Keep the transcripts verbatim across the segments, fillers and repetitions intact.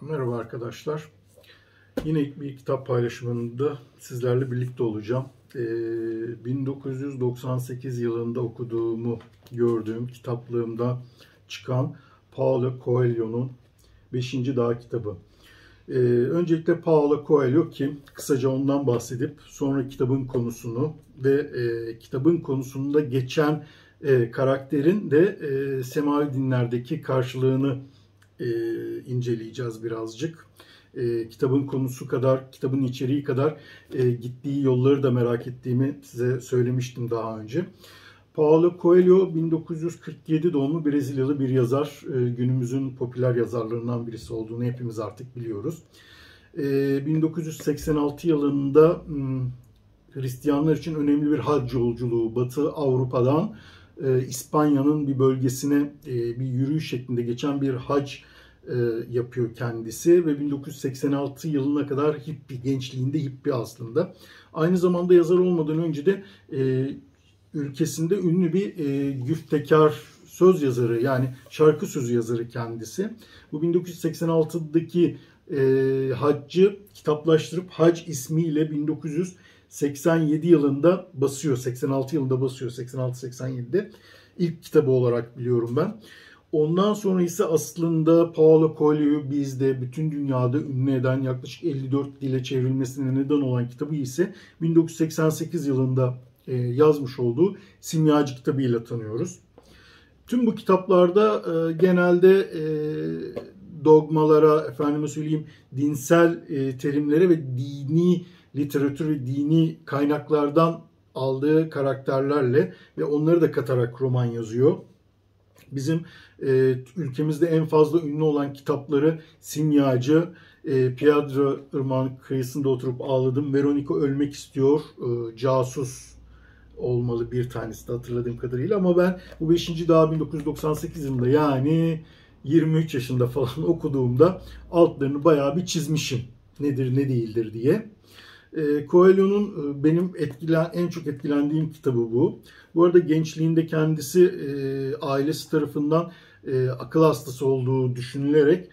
Merhaba arkadaşlar. Yine bir kitap paylaşımında sizlerle birlikte olacağım. Ee, bin dokuz yüz doksan sekiz yılında okuduğumu gördüğüm kitaplığımda çıkan Paulo Coelho'nun beşinci Dağ kitabı. Ee, öncelikle Paulo Coelho kim? Kısaca ondan bahsedip sonra kitabın konusunu ve e, kitabın konusunda geçen e, karakterin de e, semavi dinlerdeki karşılığını e, inceleyeceğiz birazcık. E, kitabın konusu kadar, kitabın içeriği kadar e, gittiği yolları da merak ettiğimi size söylemiştim daha önce. Paulo Coelho bin dokuz yüz kırk yedi doğumlu Brezilyalı bir yazar. E, günümüzün popüler yazarlarından birisi olduğunu hepimiz artık biliyoruz. E, bin dokuz yüz seksen altı yılında m, Hristiyanlar için önemli bir hac yolculuğu Batı Avrupa'dan e, İspanya'nın bir bölgesine e, bir yürüyüş şeklinde geçen bir hac e, yapıyor kendisi ve bin dokuz yüz seksen altı yılına kadar hippie, gençliğinde hippie aslında. Aynı zamanda yazar olmadan önce de e, ülkesinde ünlü bir e, güftekar söz yazarı, yani şarkı sözü yazarı kendisi. Bu bin dokuz yüz seksen altıdaki e, haccı kitaplaştırıp Hac ismiyle bin dokuz yüz seksen yedi yılında basıyor. seksen altı yılında basıyor. seksen altı seksen yedide ilk kitabı olarak biliyorum ben. Ondan sonra ise aslında Paulo Coelho'yu bizde, bütün dünyada ünlü eden, yaklaşık elli dört dile çevrilmesine neden olan kitabı ise bin dokuz yüz seksen sekiz yılında e, yazmış olduğu Simyacı kitabıyla tanıyoruz. Tüm bu kitaplarda e, genelde e, dogmalara, efendime söyleyeyim, dinsel e, terimlere ve dini literatür ve dini kaynaklardan aldığı karakterlerle ve onları da katarak roman yazıyor. Bizim e, ülkemizde en fazla ünlü olan kitapları Simyacı, e, Piedra Irmağı'nın kıyısında oturup ağladım, Veronica ölmek istiyor, e, Casus olmalı bir tanesi de hatırladığım kadarıyla, ama ben bu beşinci Dağ bin dokuz yüz doksan sekiz yılında, yani yirmi üç yaşında falan okuduğumda altlarını bayağı bir çizmişim. Nedir ne değildir diye. E, Coelho'nun benim etkilen, en çok etkilendiğim kitabı bu. Bu arada gençliğinde kendisi e, ailesi tarafından e, akıl hastası olduğu düşünülerek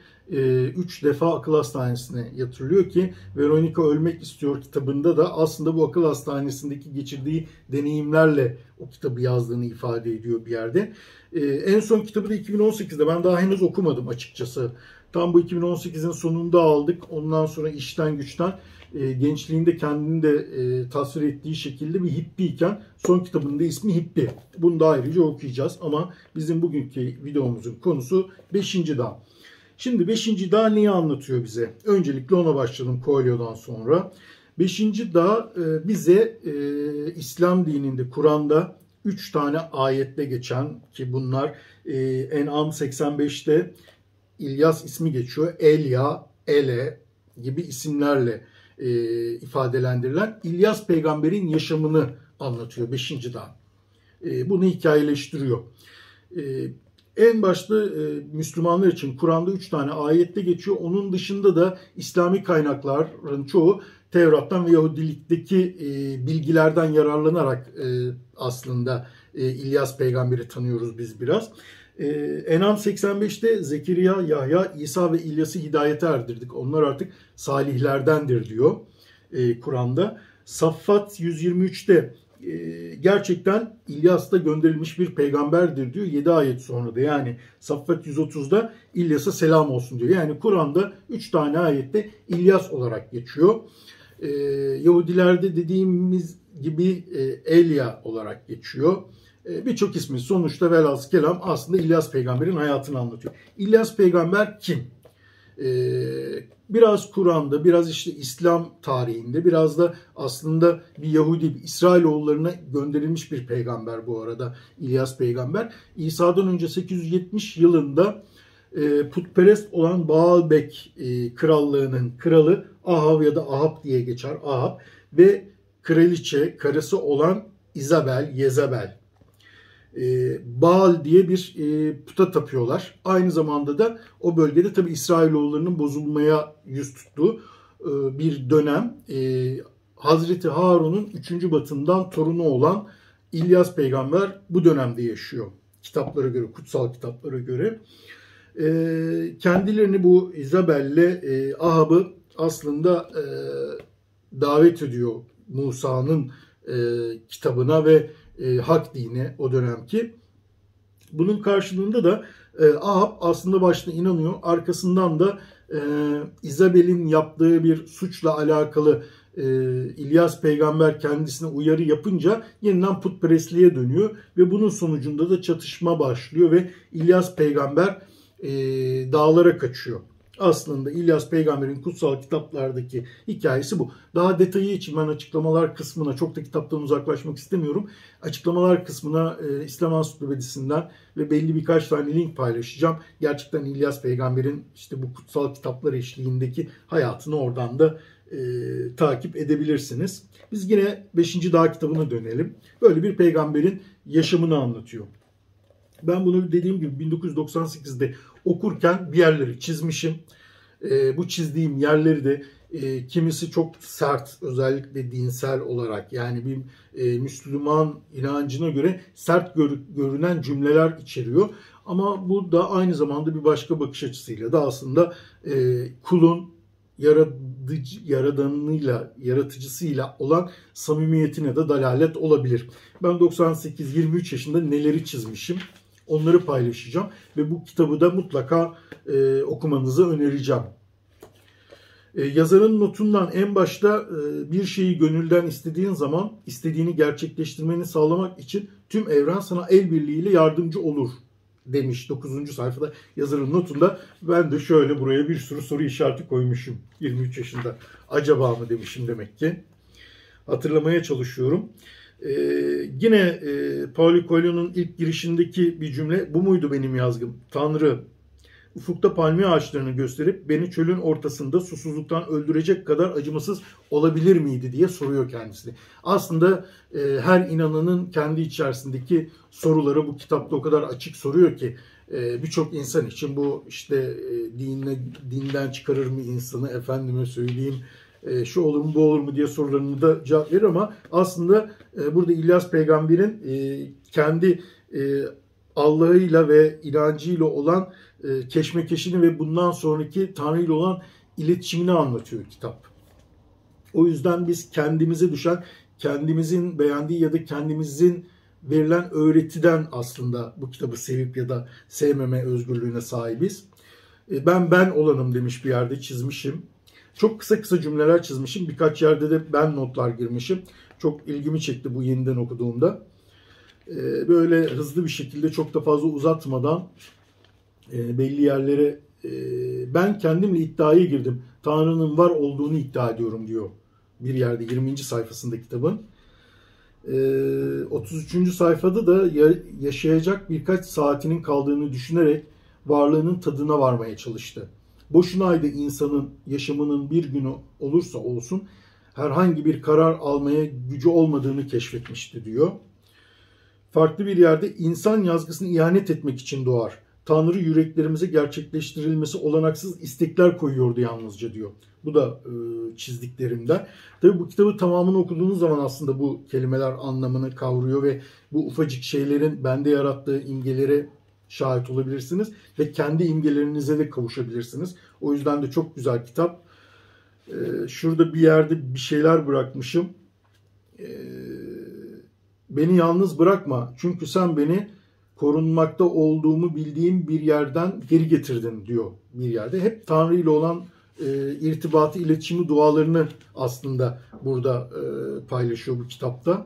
üç defa akıl hastanesine yatırılıyor ki Veronica ölmek istiyor kitabında da aslında bu akıl hastanesindeki geçirdiği deneyimlerle o kitabı yazdığını ifade ediyor bir yerde. E, en son kitabı da iki bin on sekizde, ben daha henüz okumadım açıkçası. Tam bu iki bin on sekizin sonunda aldık. Ondan sonra işten güçten e, gençliğinde kendini de e, tasvir ettiği şekilde bir hippiyken son kitabının da ismi Hippie. Bunu da ayrıca okuyacağız ama bizim bugünkü videomuzun konusu beşinci Dağ. Şimdi beşinci Dağ neyi anlatıyor bize? Öncelikle ona başlayalım Coelho'dan sonra. beşinci Dağ e, bize e, İslam dininde, Kur'an'da üç tane ayette geçen, ki bunlar e, En'am seksen beşte İlyas ismi geçiyor. Elya, Ele gibi isimlerle e, ifadelendirilen İlyas peygamberin yaşamını anlatıyor beşinci Dağ. E, bunu hikayeleştiriyor. E, en başta e, Müslümanlar için Kur'an'da üç tane ayette geçiyor. Onun dışında da İslami kaynakların çoğu Tevrat'tan ve Yahudilikteki e, bilgilerden yararlanarak e, aslında e, İlyas peygamberi tanıyoruz biz biraz. Ee, En'am seksen beşte Zekeriya, Yahya, İsa ve İlyas'ı hidayete erdirdik. Onlar artık salihlerdendir diyor e, Kur'an'da. Saffat yüz yirmi üçte e, gerçekten İlyas da gönderilmiş bir peygamberdir diyor. yedi ayet sonra da, yani Saffat yüz otuzda İlyas'a selam olsun diyor. Yani Kur'an'da üç tane ayette İlyas olarak geçiyor. E, Yahudilerde dediğimiz gibi e, Elya olarak geçiyor. Birçok ismi, sonuçta velhasıl kelam aslında İlyas peygamberin hayatını anlatıyor. İlyas peygamber kim? Ee, biraz Kur'an'da, biraz işte İslam tarihinde, biraz da aslında bir Yahudi, bir İsrailoğullarına gönderilmiş bir peygamber bu arada İlyas peygamber. İsa'dan önce sekiz yüz yetmiş yılında e, putperest olan Baalbek e, krallığının kralı Ahav ya da Ahab diye geçer, Ahab ve kraliçe, karısı olan İzabel, Yezebel. Baal diye bir puta tapıyorlar. Aynı zamanda da o bölgede tabi İsrailoğullarının bozulmaya yüz tuttuğu bir dönem. Hazreti Harun'un üçüncü batından torunu olan İlyas peygamber bu dönemde yaşıyor. Kitaplara göre, kutsal kitaplara göre. e, kendilerini bu Isabel'le e, Ahab'ı aslında e, davet ediyor Musa'nın e, kitabına ve e, hak dine o dönemki. Bunun karşılığında da e, Ahab aslında başta inanıyor. Arkasından da e, Isabel'in yaptığı bir suçla alakalı e, İlyas peygamber kendisine uyarı yapınca yeniden putperestliğe dönüyor. Ve bunun sonucunda da çatışma başlıyor ve İlyas peygamber e, dağlara kaçıyor. Aslında İlyas peygamberin kutsal kitaplardaki hikayesi bu. Daha detayı için ben açıklamalar kısmına, çok da kitaptan uzaklaşmak istemiyorum. Açıklamalar kısmına e, İslam Ansiklopedisinden ve belli birkaç tane link paylaşacağım. Gerçekten İlyas peygamberin işte bu kutsal kitaplar eşliğindeki hayatını oradan da e, takip edebilirsiniz. Biz yine beşinci Dağ kitabına dönelim. Böyle bir peygamberin yaşamını anlatıyor. Ben bunu dediğim gibi bin dokuz yüz doksan sekizde okurken bir yerleri çizmişim. E, bu çizdiğim yerleri de e, kimisi çok sert, özellikle dinsel olarak, yani bir e, Müslüman inancına göre sert gör, görünen cümleler içeriyor. Ama bu da aynı zamanda bir başka bakış açısıyla da aslında e, kulun yaratıcı, yaradanıyla, yaratıcısıyla olan samimiyetine de dalalet olabilir. Ben doksan sekiz yirmi üç yaşında neleri çizmişim, onları paylaşacağım ve bu kitabı da mutlaka e, okumanızı önereceğim. E, yazarın notundan en başta e, bir şeyi gönülden istediğin zaman istediğini gerçekleştirmeni sağlamak için tüm evren sana el birliğiyle yardımcı olur demiş dokuzuncu sayfada yazarın notunda. Ben de şöyle buraya bir sürü soru işareti koymuşum yirmi üç yaşında. Acaba mı demişim demek ki. Hatırlamaya çalışıyorum. Ee, yine e, Paulo Coelho'nun ilk girişindeki bir cümle, bu muydu benim yazgım? Tanrı ufukta palmiye ağaçlarını gösterip beni çölün ortasında susuzluktan öldürecek kadar acımasız olabilir miydi diye soruyor kendisi. Aslında e, her inananın kendi içerisindeki soruları bu kitapta o kadar açık soruyor ki e, birçok insan için bu işte e, dinle, dinden çıkarır mı insanı, efendime söyleyeyim e, şu olur mu bu olur mu diye sorularını da cevap verir ama aslında e, burada İlyas peygamberin e, kendi e, Allah'ıyla ve inancıyla olan e, keşmekeşini ve bundan sonraki Tanrı ile olan iletişimini anlatıyor kitap. O yüzden biz kendimize düşen, kendimizin beğendiği ya da kendimizin verilen öğretiden aslında bu kitabı sevip ya da sevmeme özgürlüğüne sahibiz. E, ben ben olanım demiş, bir yerde çizmişim. Çok kısa kısa cümleler çizmişim. Birkaç yerde de ben notlar girmişim. Çok ilgimi çekti bu yeniden okuduğumda. E, böyle hızlı bir şekilde, çok da fazla uzatmadan e, belli yerlere e, ben kendimle iddiaya girdim. Tanrı'nın var olduğunu iddia ediyorum diyor bir yerde yirminci sayfasında kitabın. E, otuz üçüncü sayfada da ya, yaşayacak birkaç saatinin kaldığını düşünerek varlığının tadına varmaya çalıştı. Boşunaydı insanın yaşamının bir günü olursa olsun herhangi bir karar almaya gücü olmadığını keşfetmişti diyor. Farklı bir yerde insan yazgısını ihanet etmek için doğar. Tanrı yüreklerimize gerçekleştirilmesi olanaksız istekler koyuyordu yalnızca diyor. Bu da e, çizdiklerimden. Tabii bu kitabı tamamını okuduğunuz zaman aslında bu kelimeler anlamını kavruyor ve bu ufacık şeylerin bende yarattığı imgelere şahit olabilirsiniz ve kendi imgelerinize de kavuşabilirsiniz. O yüzden de çok güzel kitap. E, şurada bir yerde bir şeyler bırakmışım. E, beni yalnız bırakma çünkü sen beni korunmakta olduğumu bildiğim bir yerden geri getirdin diyor bir yerde. Hep Tanrı ile olan e, irtibatı, iletişimi, dualarını aslında burada e, paylaşıyor bu kitapta.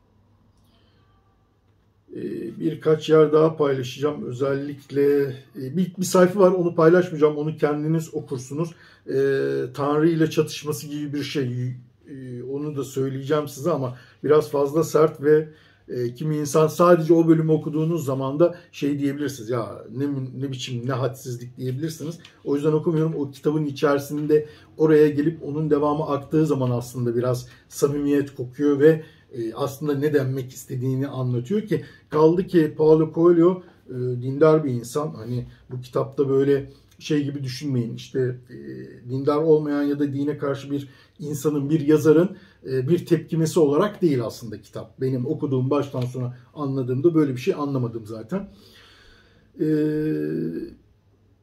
E, birkaç yer daha paylaşacağım. Özellikle e, bir, bir sayfa var, onu paylaşmayacağım. Onu kendiniz okursunuz. E, Tanrı ile çatışması gibi bir şey. E, onu da söyleyeceğim size ama biraz fazla sert ve E, kimi insan sadece o bölümü okuduğunuz zaman da şey diyebilirsiniz, ya ne, ne biçim ne hadsizlik diyebilirsiniz. O yüzden okumuyorum. O kitabın içerisinde oraya gelip onun devamı aktığı zaman aslında biraz samimiyet kokuyor ve e, aslında ne denmek istediğini anlatıyor ki, kaldı ki Paulo Coelho e, dindar bir insan. Hani bu kitapta böyle şey gibi düşünmeyin, işte e, dindar olmayan ya da dine karşı bir insanın, bir yazarın e, bir tepkimesi olarak değil aslında kitap. Benim okuduğum, baştan sona anladığımda böyle bir şey anlamadım zaten. E,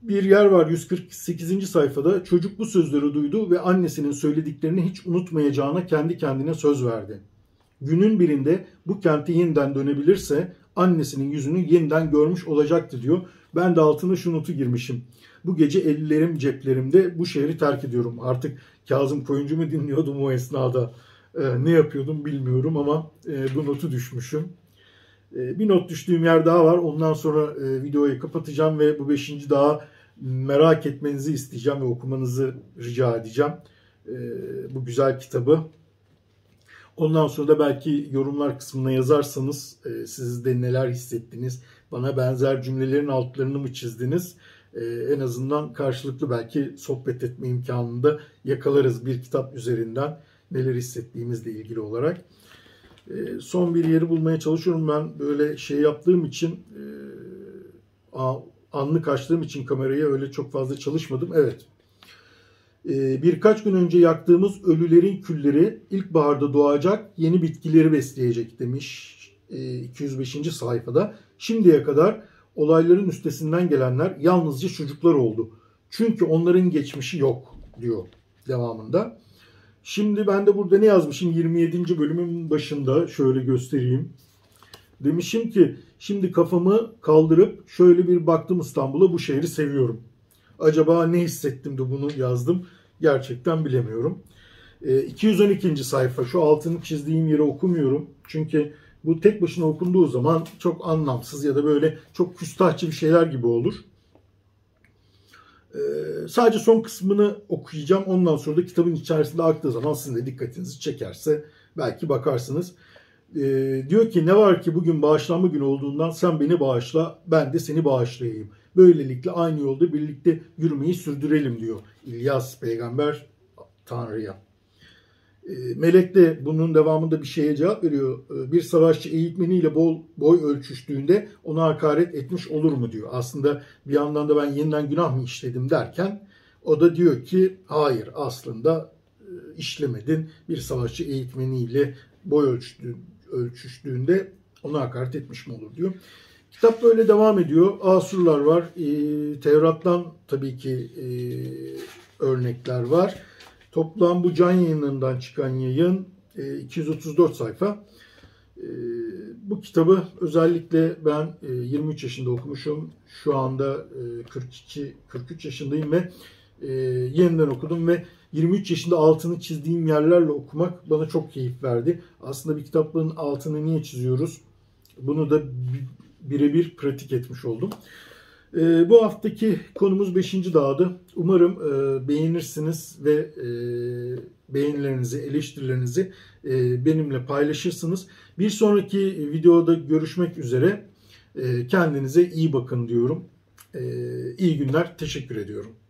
bir yer var yüz kırk sekizinci sayfada. Çocuk bu sözleri duydu ve annesinin söylediklerini hiç unutmayacağına kendi kendine söz verdi. Günün birinde bu kente yeniden dönebilirse annesinin yüzünü yeniden görmüş olacaktı diyor. Ben de altına şu notu girmişim. Bu gece ellerim ceplerimde, bu şehri terk ediyorum. Artık Kazım Koyuncu mu dinliyordum o esnada? Ee, ne yapıyordum bilmiyorum ama e, bu notu düşmüşüm. E, bir not düştüğüm yer daha var. Ondan sonra e, videoyu kapatacağım ve bu beşinci daha merak etmenizi isteyeceğim ve okumanızı rica edeceğim. E, bu güzel kitabı. Ondan sonra da belki yorumlar kısmına yazarsanız e, siz de neler hissettiniz, bana benzer cümlelerin altlarını mı çizdiniz? E, en azından karşılıklı belki sohbet etme imkanını da yakalarız bir kitap üzerinden neler hissettiğimizle ilgili olarak. E, son bir yeri bulmaya çalışıyorum. Ben böyle şey yaptığım için, e, anlık açtığım için kamerayı öyle çok fazla çalışmadım. Evet. Birkaç gün önce yaktığımız ölülerin külleri ilkbaharda doğacak yeni bitkileri besleyecek demiş iki yüz beşinci sayfada. Şimdiye kadar olayların üstesinden gelenler yalnızca çocuklar oldu. Çünkü onların geçmişi yok diyor devamında. Şimdi ben de burada ne yazmışım yirmi yedinci bölümün başında şöyle göstereyim. Demişim ki şimdi kafamı kaldırıp şöyle bir baktım İstanbul'a, bu şehri seviyorum. Acaba ne hissettim de bunu yazdım? Gerçekten bilemiyorum. iki yüz on ikinci sayfa. Şu altını çizdiğim yeri okumuyorum. Çünkü bu tek başına okunduğu zaman çok anlamsız ya da böyle çok küstahçı bir şeyler gibi olur. Sadece son kısmını okuyacağım. Ondan sonra da kitabın içerisinde aktığı zaman sizin de dikkatinizi çekerse belki bakarsınız. Diyor ki ne var ki bugün bağışlanma günü olduğundan sen beni bağışla, ben de seni bağışlayayım. Böylelikle aynı yolda birlikte yürümeyi sürdürelim diyor İlyas peygamber Tanrı'ya. Melek de bunun devamında bir şeye cevap veriyor. Bir savaşçı eğitmeniyle bol, boy ölçüştüğünde ona hakaret etmiş olur mu diyor. Aslında bir yandan da ben yeniden günah mı işledim derken o da diyor ki hayır, aslında işlemedin. Bir savaşçı eğitmeniyle boy ölçtüğünde ölçüştüğünde ona hakaret etmiş mi olur diyor. Kitap böyle devam ediyor. Asurlar var. E, Tevrat'tan tabii ki e, örnekler var. Toplam bu can yayınlarından çıkan yayın e, iki yüz otuz dört sayfa. E, bu kitabı özellikle ben e, yirmi üç yaşında okumuşum. Şu anda e, kırk iki kırk üç yaşındayım ve e, yeniden okudum ve yirmi üç yaşında altını çizdiğim yerlerle okumak bana çok keyif verdi. Aslında bir kitabın altını niye çiziyoruz? Bunu da birebir pratik etmiş oldum. E, bu haftaki konumuz beşinci dağdı. Umarım e, beğenirsiniz ve e, beğenilerinizi, eleştirilerinizi e, benimle paylaşırsınız. Bir sonraki videoda görüşmek üzere. E, kendinize iyi bakın diyorum. E, iyi günler, teşekkür ediyorum.